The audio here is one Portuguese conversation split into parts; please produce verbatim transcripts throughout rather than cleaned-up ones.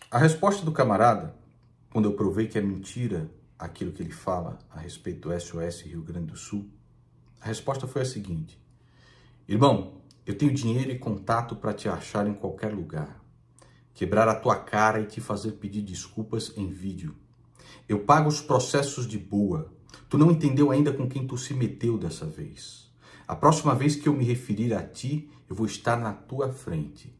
A resposta do camarada, quando eu provei que é mentira aquilo que ele fala a respeito do S O S Rio Grande do Sul, a resposta foi a seguinte: irmão, eu tenho dinheiro e contato para te achar em qualquer lugar, quebrar a tua cara e te fazer pedir desculpas em vídeo. Eu pago os processos de boa. Tu não entendeu ainda com quem tu se meteu dessa vez. A próxima vez que eu me referir a ti, eu vou estar na tua frente.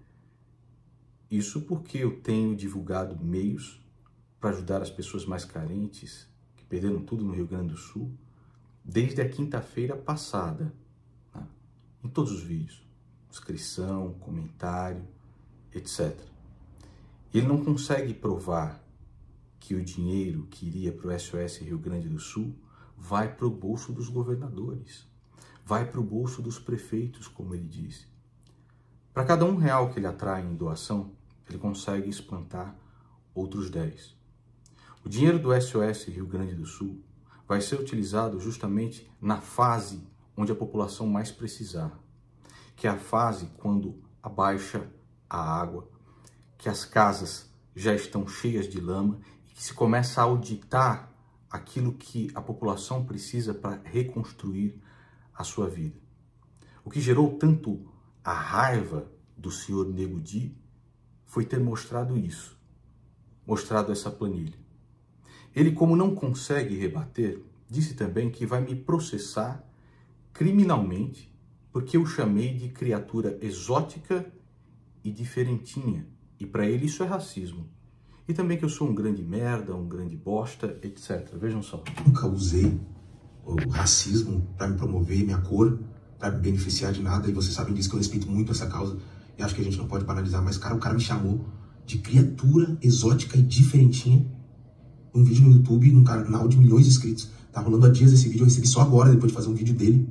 Isso porque eu tenho divulgado meios para ajudar as pessoas mais carentes, que perderam tudo no Rio Grande do Sul, desde a quinta-feira passada, né? Em todos os vídeos, inscrição, comentário, etcétera. Ele não consegue provar que o dinheiro que iria para o S O S Rio Grande do Sul vai para o bolso dos governadores, vai para o bolso dos prefeitos, como ele disse. Para cada um real que ele atrai em doação, ele consegue esplantar outros dez. O dinheiro do S O S Rio Grande do Sul vai ser utilizado justamente na fase onde a população mais precisar, que é a fase quando abaixa a água, que as casas já estão cheias de lama e que se começa a auditar aquilo que a população precisa para reconstruir a sua vida. O que gerou tanto a raiva do senhor Nego Di foi ter mostrado isso, mostrado essa planilha. Ele, como não consegue rebater, disse também que vai me processar criminalmente porque eu chamei de criatura exótica e diferentinha. E para ele isso é racismo. E também que eu sou um grande merda, um grande bosta, etcétera. Vejam só. Nunca usei o racismo para me promover, minha cor, para me beneficiar de nada. E vocês sabem disso, que eu respeito muito essa causa. E acho que a gente não pode banalizar. Mas, cara, o cara me chamou de criatura exótica e diferentinha. Um vídeo no YouTube, num canal de milhões de inscritos. Tá rolando há dias esse vídeo, eu recebi só agora, depois de fazer um vídeo dele.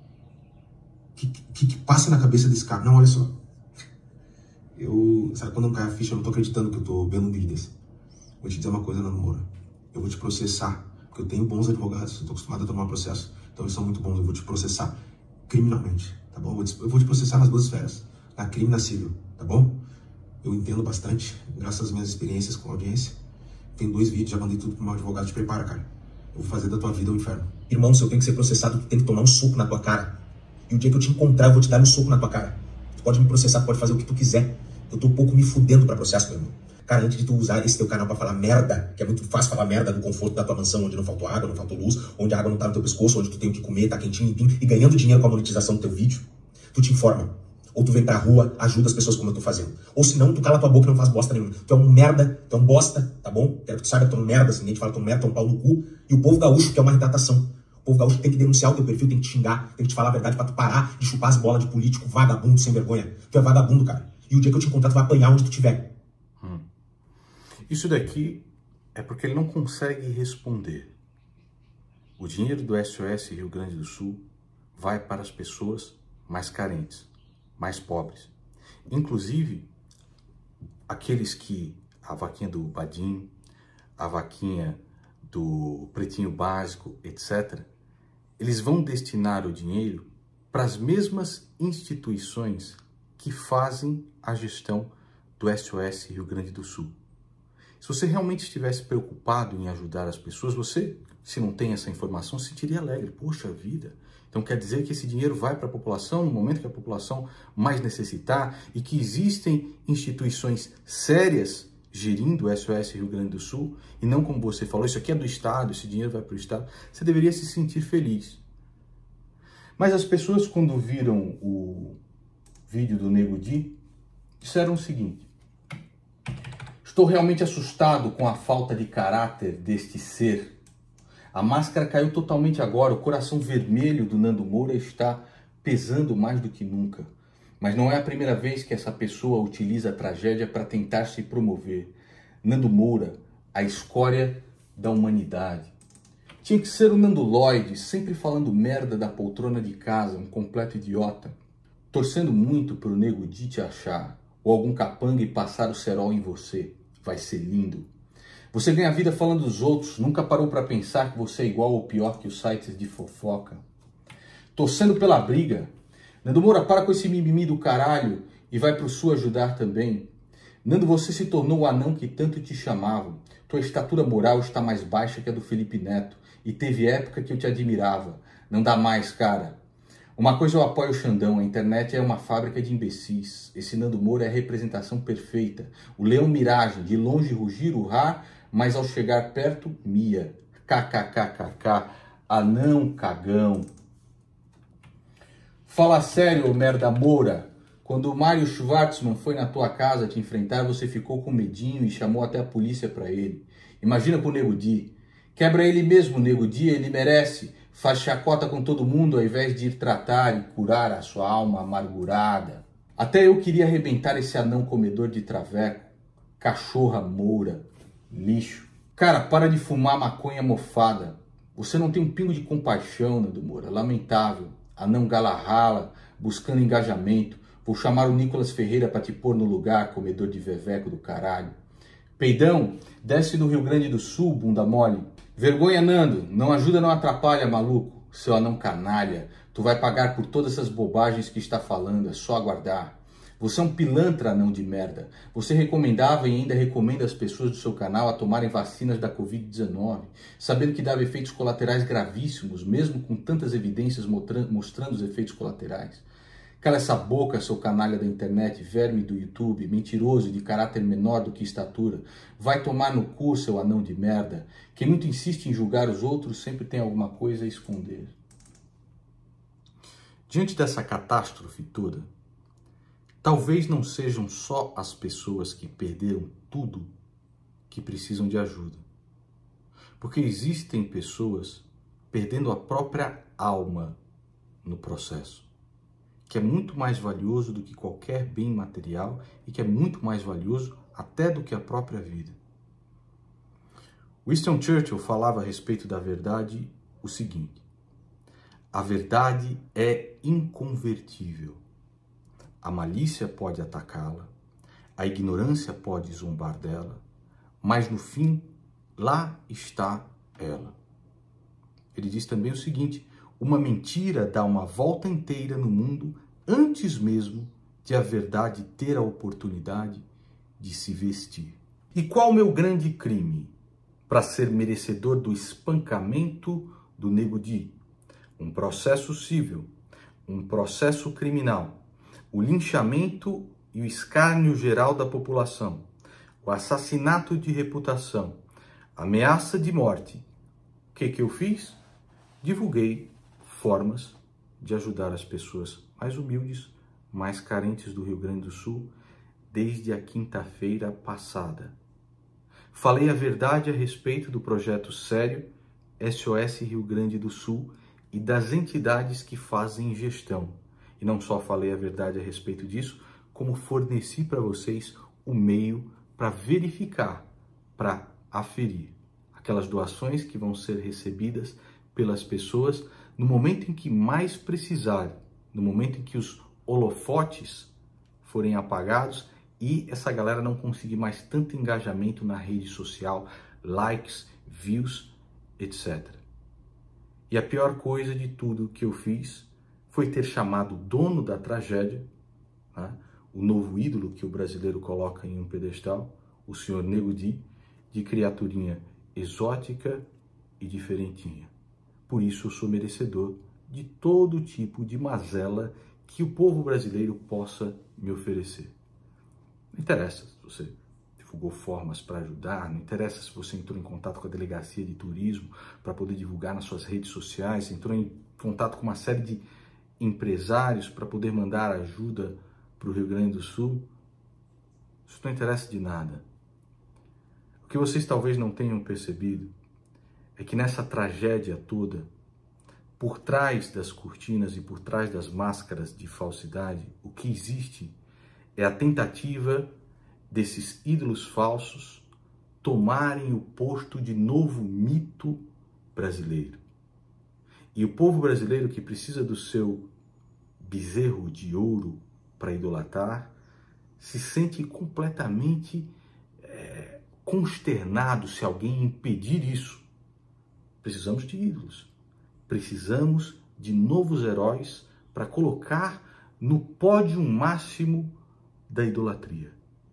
O que, que, que passa na cabeça desse cara? Não, olha só. Eu, sabe quando não cai a ficha, eu não tô acreditando que eu tô vendo um vídeo desse. Vou te dizer uma coisa, Nando Moura. Eu vou te processar, porque eu tenho bons advogados, eu tô acostumado a tomar processo. Então eles são muito bons, eu vou te processar criminalmente, tá bom? Eu vou te, eu vou te processar nas duas esferas, na crime e na civil, tá bom? Eu entendo bastante, graças às minhas experiências com a audiência. Tem dois vídeos, já mandei tudo pro meu advogado, te prepara, cara. Eu vou fazer da tua vida o inferno. Irmão, se eu tenho que ser processado, tu tem que tomar um soco na tua cara. E o dia que eu te encontrar, eu vou te dar um soco na tua cara. Tu pode me processar, tu pode fazer o que tu quiser. Eu tô um pouco me fudendo pra processo, meu irmão. Cara, antes de tu usar esse teu canal pra falar merda, que é muito fácil falar merda no conforto da tua mansão, onde não faltou água, não faltou luz, onde a água não tá no teu pescoço, onde tu tem o que comer, tá quentinho, limpinho, e ganhando dinheiro com a monetização do teu vídeo, tu te informa. Ou tu vem pra rua, ajuda as pessoas como eu tô fazendo. Ou se não, tu cala tua boca e não faz bosta nenhuma. Tu é um merda, tu é um bosta, tá bom? Quero que tu saiba que tu é um merda, assim, ninguém te fala que tu é um merda, tu é um pau no cu. E o povo gaúcho, que é uma retratação. O povo gaúcho tem que denunciar o teu perfil, tem que te xingar, tem que te falar a verdade pra tu parar de chupar as bolas de político vagabundo sem vergonha. Tu é vagabundo, cara. E o dia que eu te encontrar, tu vai apanhar onde tu estiver. Hum. Isso daqui é porque ele não consegue responder. O dinheiro do S O S Rio Grande do Sul vai para as pessoas mais carentes, mais pobres. Inclusive, aqueles que a vaquinha do Badim, a vaquinha do Pretinho Básico, etcétera, eles vão destinar o dinheiro para as mesmas instituições que fazem a gestão do S O S Rio Grande do Sul. Se você realmente estivesse preocupado em ajudar as pessoas, você, se não tem essa informação, se sentiria alegre. Poxa vida! Então quer dizer que esse dinheiro vai para a população no momento que a população mais necessitar e que existem instituições sérias gerindo o S O S Rio Grande do Sul e não como você falou, isso aqui é do Estado, esse dinheiro vai para o Estado. Você deveria se sentir feliz. Mas as pessoas, quando viram o vídeo do Nego Di, disseram o seguinte: estou realmente assustado com a falta de caráter deste ser. A máscara caiu totalmente agora, o coração vermelho do Nando Moura está pesando mais do que nunca. Mas não é a primeira vez que essa pessoa utiliza a tragédia para tentar se promover. Nando Moura, a escória da humanidade. Tinha que ser o Nando Lloyd, sempre falando merda da poltrona de casa, um completo idiota. Torcendo muito pro Nego Di te achar, ou algum capanga e passar o cerol em você. Vai ser lindo. Você ganha vida falando dos outros, nunca parou para pensar que você é igual ou pior que os sites de fofoca. Torcendo pela briga. Nando Moura, para com esse mimimi do caralho e vai pro Sul ajudar também. Nando, você se tornou o anão que tanto te chamavam. Tua estatura moral está mais baixa que a do Felipe Neto. E teve época que eu te admirava. Não dá mais, cara. Uma coisa eu apoio o Xandão, a internet é uma fábrica de imbecis. Esse Nando Moura é a representação perfeita. O leão miragem, de longe rugir, urrar, mas ao chegar perto, mia. Kkkk, anão cagão. Fala sério, ô merda Moura. Quando o Mário Schwartzman foi na tua casa te enfrentar, você ficou com medinho e chamou até a polícia pra ele. Imagina pro Nego Di. Quebra ele mesmo, Nego Di, ele merece. Faz chacota com todo mundo ao invés de ir tratar e curar a sua alma amargurada. Até eu queria arrebentar esse anão comedor de traveco. Cachorra Moura. Lixo. Cara, para de fumar maconha mofada. Você não tem um pingo de compaixão, Nando Moura. Lamentável. Anão galarrala, buscando engajamento. Vou chamar o Nicolas Ferreira para te pôr no lugar, comedor de veveco do caralho. Peidão, desce do Rio Grande do Sul, bunda mole. Vergonha, Nando, não ajuda, não atrapalha, maluco. Seu anão canalha, tu vai pagar por todas essas bobagens que está falando, é só aguardar. Você é um pilantra, anão de merda. Você recomendava e ainda recomenda as pessoas do seu canal a tomarem vacinas da covid dezenove, sabendo que dava efeitos colaterais gravíssimos, mesmo com tantas evidências mostrando os efeitos colaterais. Cala essa boca, seu canalha da internet, verme do YouTube, mentiroso e de caráter menor do que estatura. Vai tomar no cu, seu anão de merda. Quem muito insiste em julgar os outros sempre tem alguma coisa a esconder. Diante dessa catástrofe toda, talvez não sejam só as pessoas que perderam tudo que precisam de ajuda. Porque existem pessoas perdendo a própria alma no processo, que é muito mais valioso do que qualquer bem material e que é muito mais valioso até do que a própria vida. Winston Churchill falava a respeito da verdade o seguinte: a verdade é inconvertível. A malícia pode atacá-la, a ignorância pode zombar dela, mas no fim, lá está ela. Ele diz também o seguinte: uma mentira dá uma volta inteira no mundo antes mesmo de a verdade ter a oportunidade de se vestir. E qual o meu grande crime para ser merecedor do espancamento do Nego Di? Um processo civil, um processo criminal, o linchamento e o escárnio geral da população, o assassinato de reputação, ameaça de morte. O que que eu fiz? Divulguei formas de ajudar as pessoas mais humildes, mais carentes do Rio Grande do Sul, desde a quinta-feira passada. Falei a verdade a respeito do projeto sério S O S Rio Grande do Sul e das entidades que fazem gestão. E não só falei a verdade a respeito disso, como forneci para vocês o meio para verificar, para aferir aquelas doações que vão ser recebidas pelas pessoas no momento em que mais precisarem, no momento em que os holofotes forem apagados e essa galera não conseguir mais tanto engajamento na rede social, likes, views, etcétera. E a pior coisa de tudo que eu fiz foi ter chamado o dono da tragédia, né, o novo ídolo que o brasileiro coloca em um pedestal, o senhor Nego Di, de criaturinha exótica e diferentinha. Por isso eu sou merecedor de todo tipo de mazela que o povo brasileiro possa me oferecer. Não interessa se você divulgou formas para ajudar, não interessa se você entrou em contato com a delegacia de turismo para poder divulgar nas suas redes sociais, entrou em contato com uma série de empresários para poder mandar ajuda para o Rio Grande do Sul. Isso não interessa de nada. O que vocês talvez não tenham percebido é que nessa tragédia toda, por trás das cortinas e por trás das máscaras de falsidade, o que existe é a tentativa desses ídolos falsos tomarem o posto de novo mito brasileiro. E o povo brasileiro, que precisa do seu bezerro de ouro para idolatrar, se sente completamente é, consternado se alguém impedir isso. Precisamos de ídolos. Precisamos de novos heróis para colocar no pódio máximo da idolatria.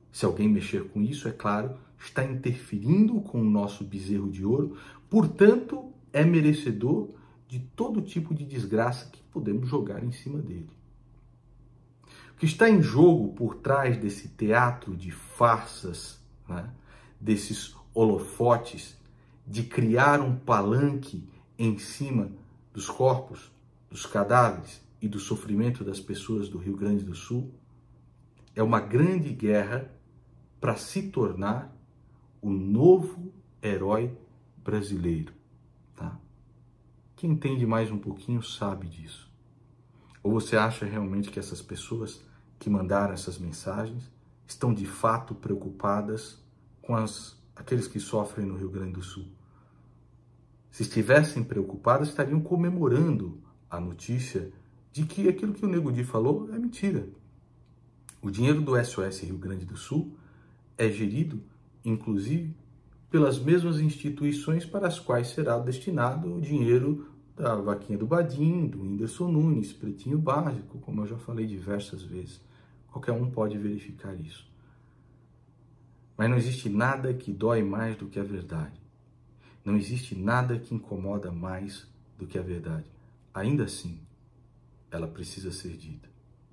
Se alguém mexer com isso, é claro, está interferindo com o nosso bezerro de ouro, portanto, é merecedor de todo tipo de desgraça que podemos jogar em cima dele. O que está em jogo por trás desse teatro de farsas, né, desses holofotes, de criar um palanque em cima dos corpos, dos cadáveres e do sofrimento das pessoas do Rio Grande do Sul, é uma grande guerra para se tornar o novo herói brasileiro. Tá? Quem entende mais um pouquinho sabe disso. Ou você acha realmente que essas pessoas que mandaram essas mensagens estão de fato preocupadas com as, aqueles que sofrem no Rio Grande do Sul? Se estivessem preocupadas, estariam comemorando a notícia de que aquilo que o Nego Di falou é mentira. O dinheiro do S O S Rio Grande do Sul é gerido, inclusive, pelas mesmas instituições para as quais será destinado o dinheiro da Vaquinha do Badim, do Whindersson Nunes, Pretinho Básico, como eu já falei diversas vezes. Qualquer um pode verificar isso. Mas não existe nada que dói mais do que a verdade. Não existe nada que incomoda mais do que a verdade. Ainda assim, ela precisa ser dita.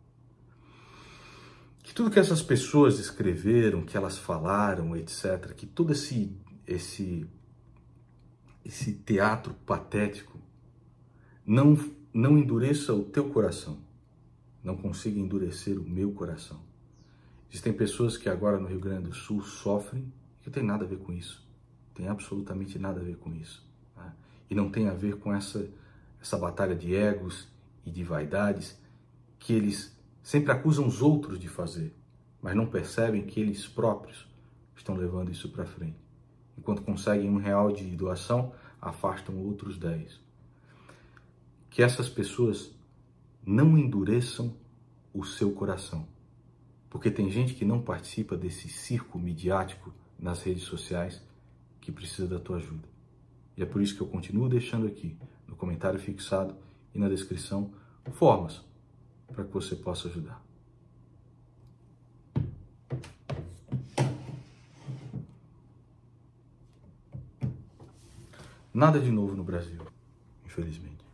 Que tudo que essas pessoas escreveram, que elas falaram, etcétera, que todo esse, esse, esse teatro patético não, não endureça o teu coração, não consiga endurecer o meu coração. Existem pessoas que agora no Rio Grande do Sul sofrem, que não tem nada a ver com isso. Tem absolutamente nada a ver com isso. Tá? E não tem a ver com essa, essa batalha de egos e de vaidades que eles sempre acusam os outros de fazer, mas não percebem que eles próprios estão levando isso para frente. Enquanto conseguem um real de doação, afastam outros dez. Que essas pessoas não endureçam o seu coração, porque tem gente que não participa desse circo midiático nas redes sociais que precisa da tua ajuda. E é por isso que eu continuo deixando aqui no comentário fixado e na descrição formas para que você possa ajudar. Nada de novo no Brasil, infelizmente.